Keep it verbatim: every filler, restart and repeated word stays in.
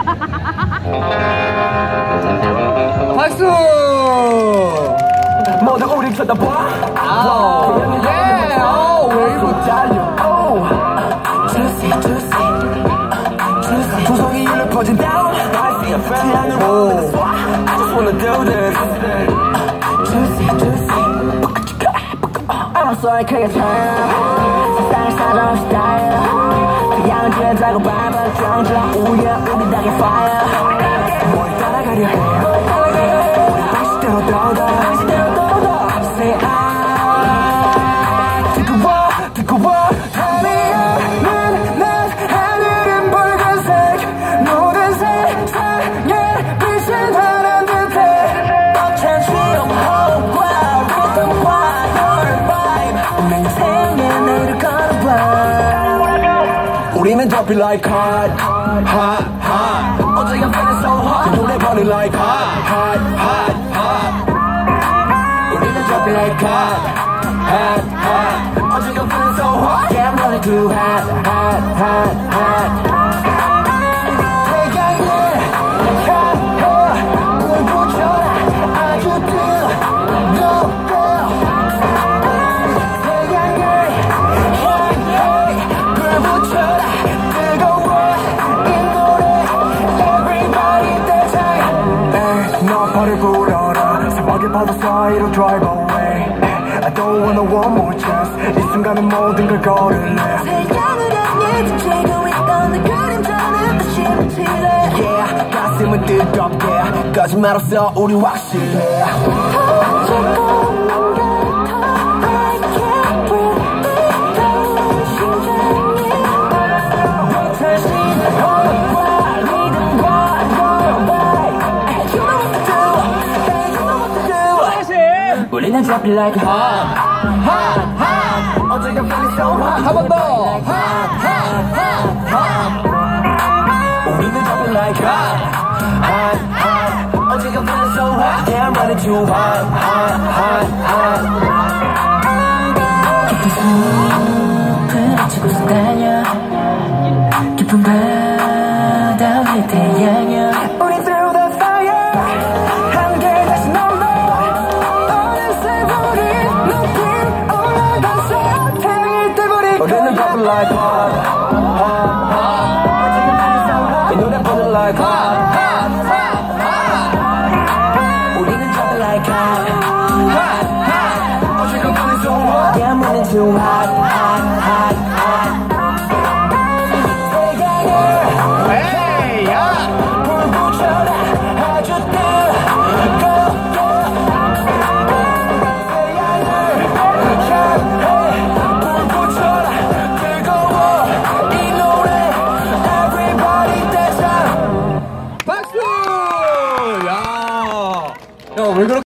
박수! 모두 우리 쳐다봐. 아우, 예, 아우, 웨이브 달려. 주시, 주시. 조성이 일로 퍼진 down. 태양을 보면서 I just wanna do this. 주시, 주시. I'm sorry, 크게 차. 세상을 사랑 스타일. 태양은 지나자고 밟아 정적. 우야, 우리 땅에 fire. 뭘 따라가려 해. 우리 방식대로 떠도. 방식대로 떠도. Say I. 듣고 와, 듣고 와. 하늘은 난 하늘은 붉은색. 모든 세상에 빛을 발한 듯해. 벅찬 시험 호흡과 리듬과 너를 vibe. 내 인생에 내일을 걸어봐. 우리는 dropping like hot, hot, hot. 어제가 feeling so hot. 그 노래 burning like hot, hot, hot, hot. 우리는 dropping like hot, hot, hot. 어제가 feeling so hot. Yeah, I'm running too hot, hot, hot, hot. 태양에 가워 불 붙여라 아주 뜨거워. 너를 불어라 새벽의 파도 사이로 drive away. I don't wanna one more chance. 이 순간은 모든 걸 걸을래. 태양을 향해 지치고 있던 내 그림자는 다시 비치래. Yeah, 가슴은 뜨겁게 거짓말 없어 우리 확실해. 우리는 dropping like hot, hot, hot. 어제가 feeling so hot. 한 번 더. hot, hot, hot, hot. 우리는 dropping like hot, hot, hot. 어제가 feeling so hot. Yeah, I'm running too hot, hot, hot, hot. 깊은 숲을 치고서 다녀. 깊은 바다 위에 태양여. 우리 through the fire. 함께 다시 넘어. 우리는 dropping like hot, hot, hot. 이 노래 burning like hot.